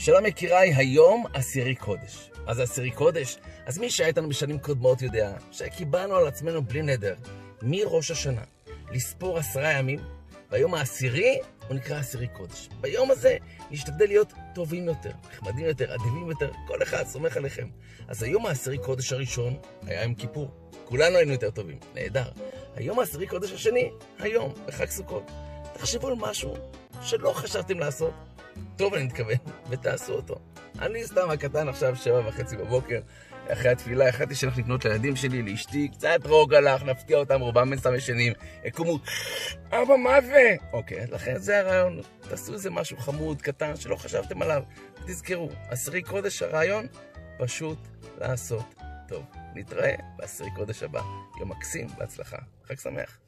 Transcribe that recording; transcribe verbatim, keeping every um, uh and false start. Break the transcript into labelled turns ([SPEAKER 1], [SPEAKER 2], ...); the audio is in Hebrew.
[SPEAKER 1] שלום יקיריי, היום עשירי קודש. מה זה עשירי קודש? אז מי שהיה איתנו בשנים קודמות יודע שקיבלנו על עצמנו בלי נדר מראש השנה לספור עשרה ימים, והיום העשירי הוא נקרא עשירי קודש. ביום הזה נשתדל להיות טובים יותר, נחמדים יותר, עדינים יותר, כל אחד סומך עליכם. אז היום העשירי קודש הראשון היה עם כיפור, כולנו היינו יותר טובים, נהדר. היום העשירי קודש השני, היום, בחג סוכות. תחשבו על משהו שלא חשבתם לעשות, טוב אני מתכוון, ותעשו אותו. אני סתם הקטן עכשיו שבע וחצי בבוקר, אחרי התפילה, החלטתי שהלך לקנות לילדים שלי, לאשתי, קצת רוג הלך, נפתיע אותם, רובם בין סתם ישנים, יקומו, אבא, מה זה? אוקיי, לכן זה הרעיון, תעשו איזה משהו חמוד, קטן, שלא חשבתם עליו, תזכרו, עשירי קודש הרעיון, פשוט לעשות טוב. נתראה בעשירי קודש הבא, יום מקסים, בהצלחה, חג שמח.